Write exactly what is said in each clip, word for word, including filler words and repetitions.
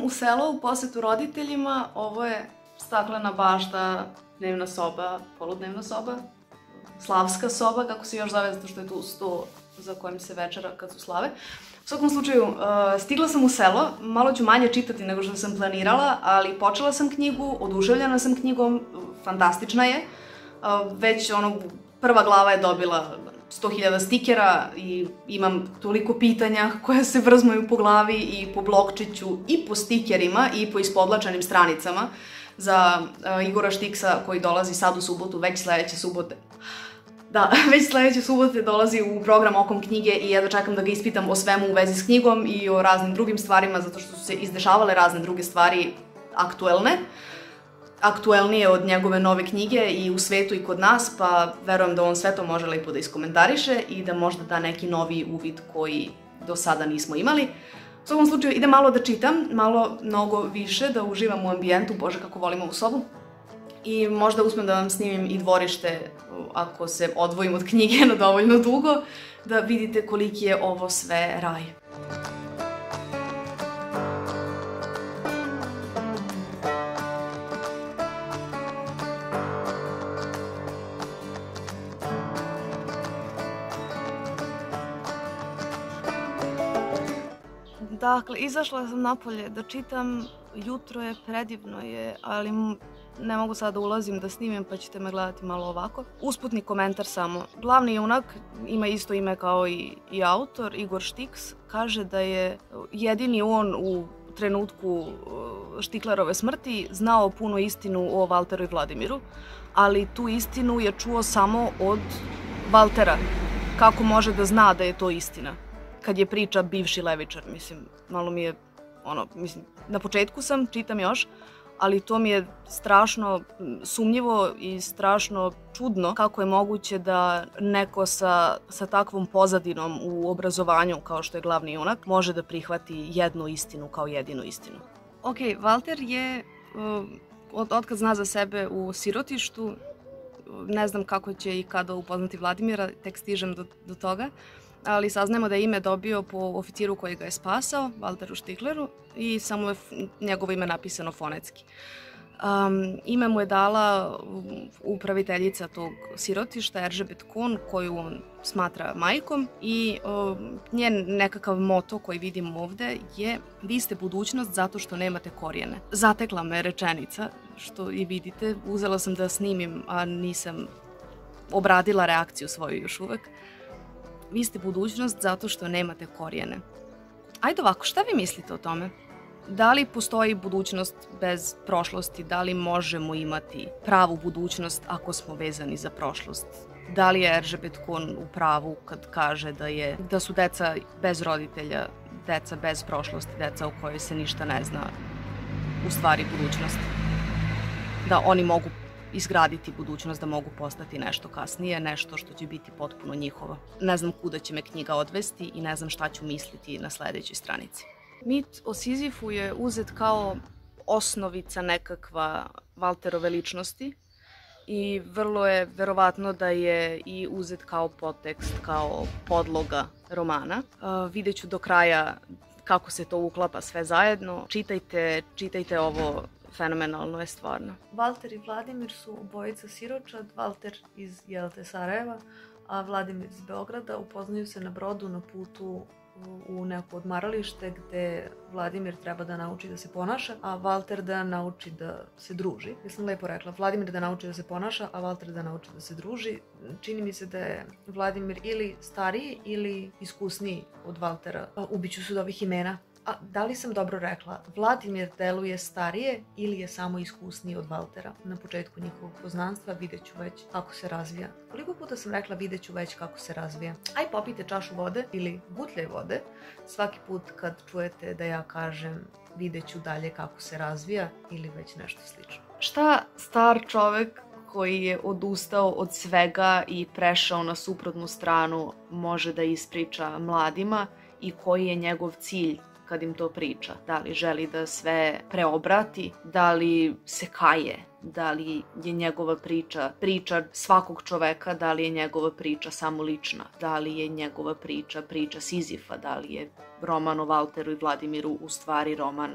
u selo u posetu roditeljima. Ovo je staklena bašta, dnevna soba, poludnevna soba, slavska soba, kako se još zove, zato što je tu sto za kojim se večera kad su slave. U svakom slučaju, stigla sam u selo, malo ću manje čitati nego što sam planirala, ali počela sam knjigu, oduševljena sam knjigom, fantastična je. Već ono, prva glava je dobila sto hiljada stikera i imam toliko pitanja koja se vrzmaju po glavi i po blokčiću i po stikerima i po ispodlačenim stranicama za Igora Štiksa koji dolazi sad u subotu, već sledeće subote. Da, već sledeće subote dolazi u program Okom knjige i jedva čekam da ga ispitam o svemu u vezi s knjigom i o raznim drugim stvarima, zato što su se izdešavale razne druge stvari aktuelne. Aktuelnije od njegove nove knjige i u svetu i kod nas, pa verujem da on sve to može lepo da iskomentariše i da možda da neki novi uvid koji do sada nismo imali. U svakom slučaju, ide malo da čitam, malo mnogo više, da uživam u ambijentu, bože kako volim ovu sobu. I možda uspem da vam snimim i dvorište, ako se odvojim od knjige na dovoljno dugo, da vidite koliki je ovo sve raj. Dakle, izašla sam napolje da čitam, jutro je, predivno je, ali ne mogu sada da ulazim da snimim pa ćete me gledati malo ovako. Usputni komentar samo. Glavni junak ima isto ime kao i, i autor, Igor Štiks, kaže da je jedini on u trenutku Štiklerove smrti znao puno istinu o Valteru i Vladimiru, ali tu istinu je čuo samo od Valtera. Kako može da zna da je to istina? Kad je priča bivši levičar, mislim, malo mi je, ono, mislim, na početku sam, čitam još, ali to mi je strašno sumnjivo i strašno čudno kako je moguće da neko sa, sa takvom pozadinom u obrazovanju, kao što je glavni junak, može da prihvati jednu istinu kao jedinu istinu. Ok, Valter je, od, od kad zna za sebe u sirotištu, ne znam kako će i kada upoznati Vladimira, tek stižem do, do toga, ali saznajemo da je ime dobio po oficiru koji ga je spasao, Valteru Štikleru, i samo je njegovo ime napisano fonetski. Um, ime mu je dala upraviteljica tog sirotišta, Eržebet Kohn, koju on smatra majkom, i um, njen nekakav moto koji vidimo ovde je: vi ste budućnost zato što nemate korijene. Zatekla me rečenica, što i vidite, uzela sam da snimim, a nisam obradila reakciju svoju još uvek. Vi ste budućnost zato što nemate korijene. Ajde ovako, šta vi mislite o tome? Da li postoji budućnost bez prošlosti? Da li možemo imati pravu budućnost ako smo vezani za prošlost? Da li je Eržebet Kohn u pravu kad kaže da, je, da su deca bez roditelja, deca bez prošlosti, deca u kojoj se ništa ne zna, u stvari budućnost? Da oni mogu izgraditi budućnost, da mogu postati nešto kasnije, nešto što će biti potpuno njihovo. Ne znam kuda će me knjiga odvesti i ne znam šta ću misliti na sledećoj stranici. Mit o Sizifu je uzet kao osnovica nekakva Valterove ličnosti i vrlo je verovatno da je i uzet kao podtekst, kao podloga romana. Uh, vidjet ću do kraja kako se to uklapa sve zajedno. Čitajte, čitajte ovo. Fenomenalno je stvarno. Valter i Vladimir su obojica siročad, Valter iz Jelte Sarajeva, a Vladimir iz Beograda. Upoznaju se na brodu na putu u neko odmaralište gde Vladimir treba da nauči da se ponaša, a Valter da nauči da se druži. Ja sam lepo rekla, Vladimir da nauči da se ponaša, a Valter da nauči da se druži. Čini mi se da je Vladimir ili stariji ili iskusniji od Valtera. Ubiću se od ovih imena. A da li sam dobro rekla? Vladimir deluje starije ili je samo iskusniji od Valtera? Na početku njihovog poznanstva vidjet ću već kako se razvija. Koliko puta sam rekla vidjet ću već kako se razvija? Aj popijte čašu vode ili gutljaj vode svaki put kad čujete da ja kažem vidjet ću dalje kako se razvija ili već nešto slično. Šta star čovek koji je odustao od svega i prešao na suprotnu stranu može da ispriča mladima i koji je njegov cilj kad im to priča? Da li želi da sve preobrati? Da li se kaje? Da li je njegova priča priča svakog čoveka? Da li je njegova priča samo lična? Da li je njegova priča priča Sizifa? Da li je roman o Valteru i Vladimiru u stvari roman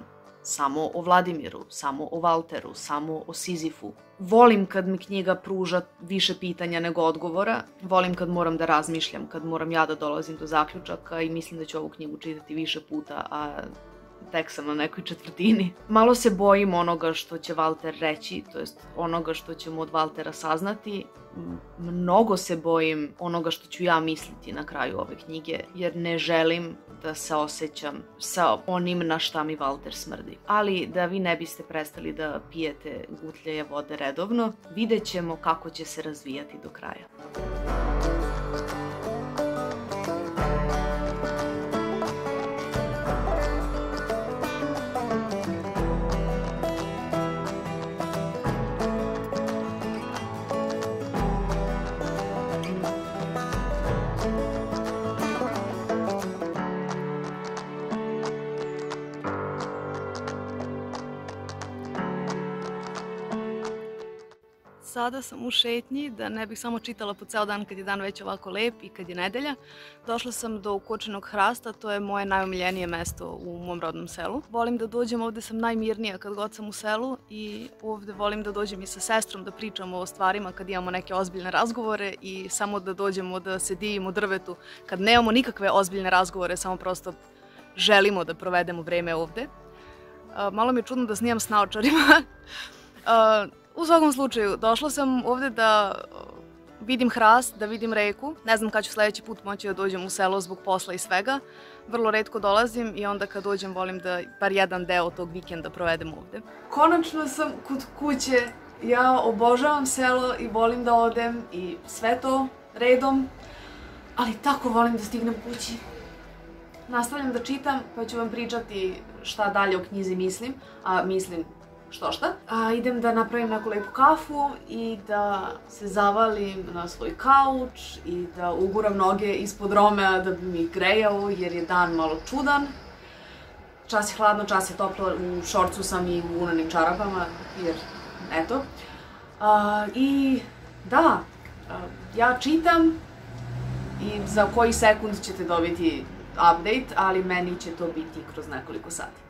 samo o Vladimiru, samo o Valteru, samo o Sizifu. Volim kad mi knjiga pruža više pitanja nego odgovora. Volim kad moram da razmišljam, kad moram ja da dolazim do zaključaka i mislim da ću ovu knjigu čitati više puta, a tek sam na nekoj četvrtini. Malo se bojim onoga što će Valter reći, to jest onoga što ćemo od Valtera saznati. Mnogo se bojim onoga što ću ja misliti na kraju ove knjige, jer ne želim da se osjećam sa onim na šta mi Valter smrdi. Ali da vi ne biste prestali da pijete gutljaje vode redovno, vidjet ćemo kako će se razvijati do kraja. Sada sam u šetnji, da ne bih samo čitala po ceo dan kad je dan već ovako lep i kad je nedelja. Došla sam do Kočenog hrasta, to je moje najomiljenije mesto u mom rodnom selu. Volim da dođem, ovde sam najmirnija kad god sam u selu i ovde volim da dođem i sa sestrom da pričamo o stvarima kad imamo neke ozbiljne razgovore i samo da dođemo da se divimo u drvetu kad nemamo nikakve ozbiljne razgovore, samo prosto želimo da provedemo vreme ovde. Malo mi je čudno da snimam s naočarima. U svakom slučaju, došla sam ovde da vidim hrast, da vidim reku. Ne znam kad ću sledeći put moći da dođem u selo zbog posla i svega. Vrlo retko dolazim i onda kad dođem volim da bar jedan deo tog vikenda provedem ovde. Konačno sam kod kuće. Ja obožavam selo i volim da odem i sve to redom, ali tako volim da stignem kući. Nastavljam da čitam pa ću vam pričati šta dalje o knjizi mislim, a mislim što šta. A, idem da napravim neku lepu kafu i da se zavalim na svoj kauč i da uguram noge ispod Romea da bi mi grejao jer je dan malo čudan. Čas je hladno, čas je toplo, u šorcu sam i u unanim čarapama jer eto. A, I da, a, ja čitam i za koji sekund ćete dobiti update, ali meni će to biti kroz nekoliko sati.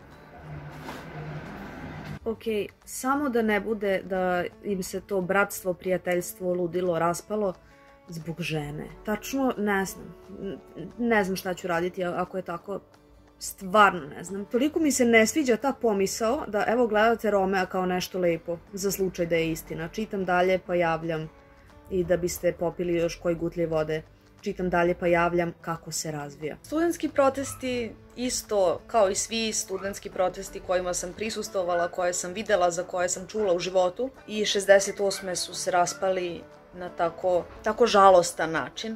Ok, samo da ne bude da im se to bratstvo, prijateljstvo, ludilo raspalo zbog žene. Tačno ne znam. Ne znam šta ću raditi ako je tako. Stvarno ne znam. Toliko mi se ne sviđa ta pomisao da evo gledate Romea kao nešto lepo za slučaj da je istina. Čitam dalje pa javljam i da biste popili još koji gutlje vode. Čitam dalje pa javljam kako se razvija. Studentski protesti, isto kao i svi studentski protesti kojima sam prisustvovala, koje sam videla, za koje sam čula u životu, i šezdeset osme su se raspali na tako, tako žalostan način.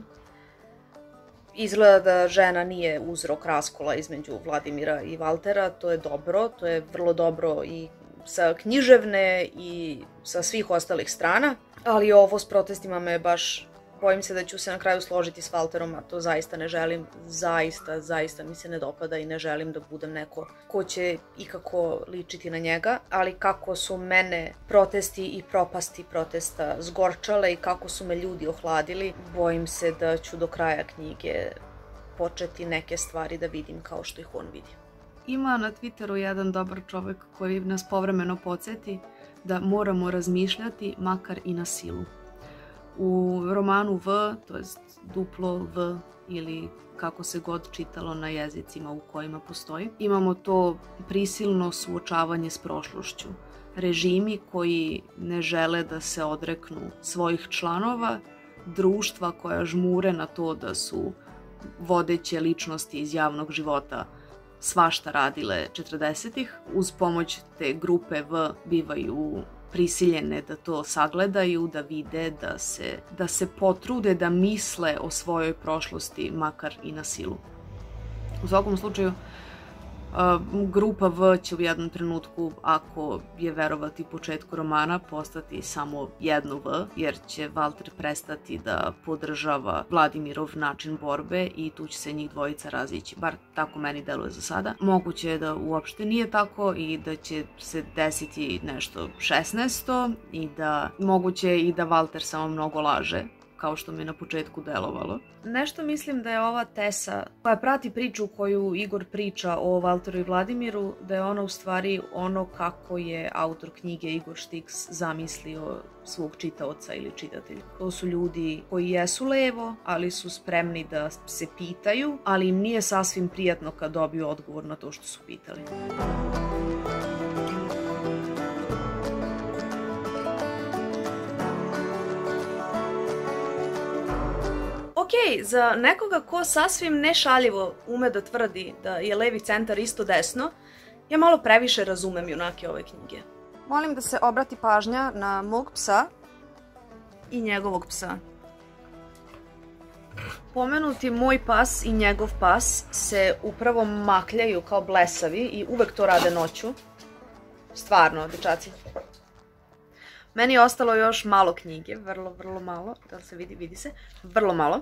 Izgleda da žena nije uzrok raskola između Vladimira i Valtera, to je dobro, to je vrlo dobro i sa književne i sa svih ostalih strana, ali ovo s protestima me baš... Bojim se da ću se na kraju složiti s Valterom, a to zaista ne želim, zaista, zaista mi se ne dopada i ne želim da budem neko ko će ikako ličiti na njega, ali kako su mene protesti i propasti protesta zgorčale i kako su me ljudi ohladili, bojim se da ću do kraja knjige početi neke stvari da vidim kao što ih on vidi. Ima na Twitteru jedan dobar čovek koji nas povremeno podsjeti da moramo razmišljati makar i na silu. U romanu V, to jest duplo V ili kako se god čitalo na jezicima u kojima postoji, imamo to prisilno suočavanje s prošlošću. Režimi koji ne žele da se odreknu svojih članova, društva koja žmure na to da su vodeće ličnosti iz javnog života svašta radile četrdesetih. Uz pomoć te grupe V bivaju prisiljene da to sagledaju, da vide, da se, da se potrude, da misle o svojoj prošlosti, makar i na silu. U svakom slučaju, grupa V će u jednom trenutku, ako je verovati početku romana, postati samo jedno V, jer će Valter prestati da podržava Vladimirov način borbe i tu će se njih dvojica razići, bar tako meni deluje za sada. Moguće je da uopšte nije tako i da će se desiti nešto šesnaesto i da moguće je i da Valter samo mnogo laže kao što mi je na početku delovalo. Nešto mislim da je ova Tesa, koja prati priču koju Igor priča o Valteru i Vladimiru, da je ona u stvari ono kako je autor knjige Igor Štiks zamislio svog čitaoca ili čitatelja. To su ljudi koji jesu levo, ali su spremni da se pitaju, ali im nije sasvim prijatno kad dobiju odgovor na to što su pitali. Ok, za nekoga ko sasvim nešaljivo ume da tvrdi da je levi centar isto desno, ja malo previše razumem junake ove knjige. Molim da se obrati pažnja na mog psa i njegovog psa. Pomenuti moj pas i njegov pas se upravo makljaju kao blesavi i uvek to rade noću. Stvarno, dečaci. Meni je ostalo još malo knjige, vrlo, vrlo malo, da li se vidi, vidi se, vrlo malo.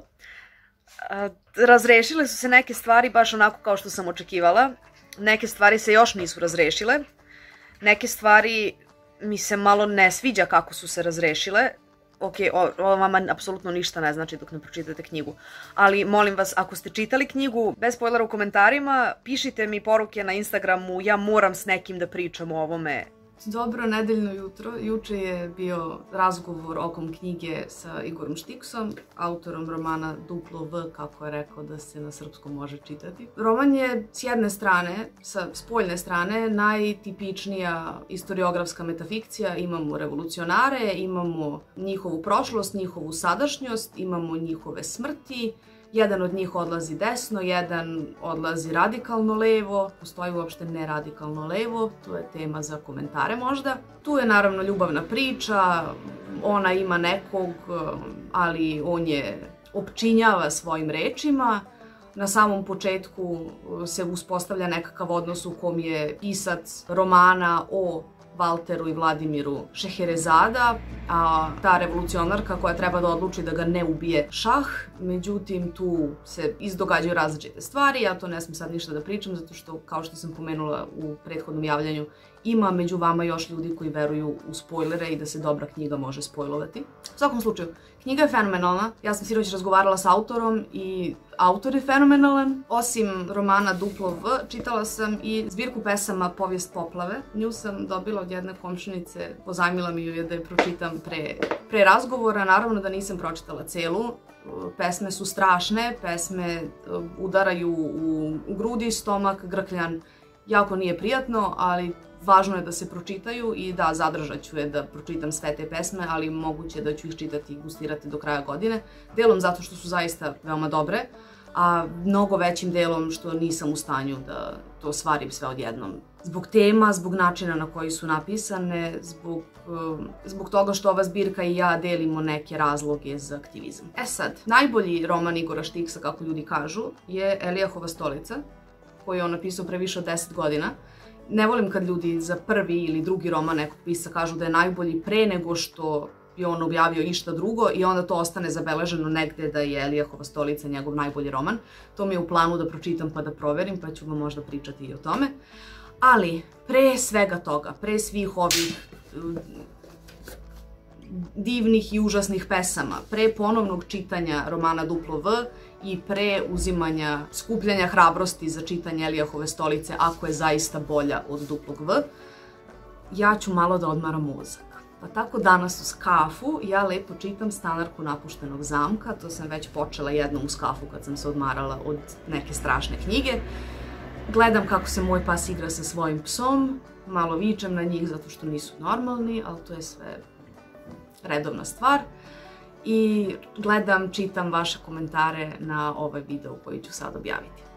Razrešile su se neke stvari baš onako kao što sam očekivala, neke stvari se još nisu razrešile, neke stvari mi se malo ne sviđa kako su se razrešile. Ok, ovo vama apsolutno ništa ne znači dok ne pročitate knjigu, ali molim vas, ako ste čitali knjigu, bez spoilera u komentarima, pišite mi poruke na Instagramu, ja moram s nekim da pričam o ovome. Dobro nedeljno jutro. Juče je bio razgovor okom knjige sa Igorom Štiksom, autorom romana Duplo V, kako je rekao da se na srpskom može čitati. Roman je s jedne strane, sa spoljne strane, najtipičnija istoriografska metafikcija. Imamo revolucionare, imamo njihovu prošlost, njihovu sadašnjost, imamo njihove smrti. Jedan od njih odlazi desno, jedan odlazi radikalno levo, postoji uopšte neradikalno levo, to je tema za komentare možda. Tu je naravno ljubavna priča, ona ima nekog, ali on je opčinjava svojim rečima. Na samom početku se uspostavlja nekakav odnos u kom je pisac romana o Valteru i Vladimiru Šeherezada, a ta revolucionarka koja treba da odluči da ga ne ubije šah. Međutim, tu se izdogađaju različite stvari, ja to ne smijem sad ništa da pričam, zato što, kao što sam pomenula u prethodnom javljanju, ima među vama još ljudi koji veruju u spoilere i da se dobra knjiga može spojlovati. U svakom slučaju, knjiga je fenomenalna, ja sam sinoć razgovarala s autorom i autor je fenomenalan. Osim romana Duplo V, čitala sam i zbirku pesama Povijest poplave. Nju sam dobila od jedne komšinice, pozajmila mi ju je da je pročitam pre, pre razgovora. Naravno da nisam pročitala celu. Pesme su strašne, pesme udaraju u grudi, stomak, grkljan. Jako nije prijatno, ali važno je da se pročitaju i da, zadržat ću je da pročitam sve te pesme, ali moguće da ću ih čitati i gustirati do kraja godine. Delom zato što su zaista veoma dobre, a mnogo većim delom što nisam u stanju da to svarim sve odjednom. Zbog tema, zbog načina na koji su napisane, zbog, zbog toga što ova zbirka i ja delimo neke razloge za aktivizam. E sad, najbolji roman Igora Štiksa, kako ljudi kažu, je Elijahova stolica, koju je on napisao pre više od deset godina. Ne volim kad ljudi za prvi ili drugi roman nekog pisca kažu da je najbolji pre nego što je on objavio išta drugo i onda to ostane zabeleženo negde da je Elijahova stolica njegov najbolji roman. To mi je u planu da pročitam pa da proverim, pa ću vam možda pričati i o tome. Ali pre svega toga, pre svih ovih divnih i užasnih pesama, pre ponovnog čitanja romana Duplo V i pre uzimanja, skupljanja hrabrosti za čitanje Elijahove stolice, ako je zaista bolja od Duplog V, ja ću malo da odmaram mozak. Pa tako danas uz kafu ja lepo čitam Stanarku napuštenog zamka, to sam već počela jednom uz kafu kad sam se odmarala od neke strašne knjige. Gledam kako se moj pas igra sa svojim psom, malo vičem na njih zato što nisu normalni, ali to je sve redovna stvar. I gledam, čitam vaše komentare na ovaj video koji ću sad objaviti.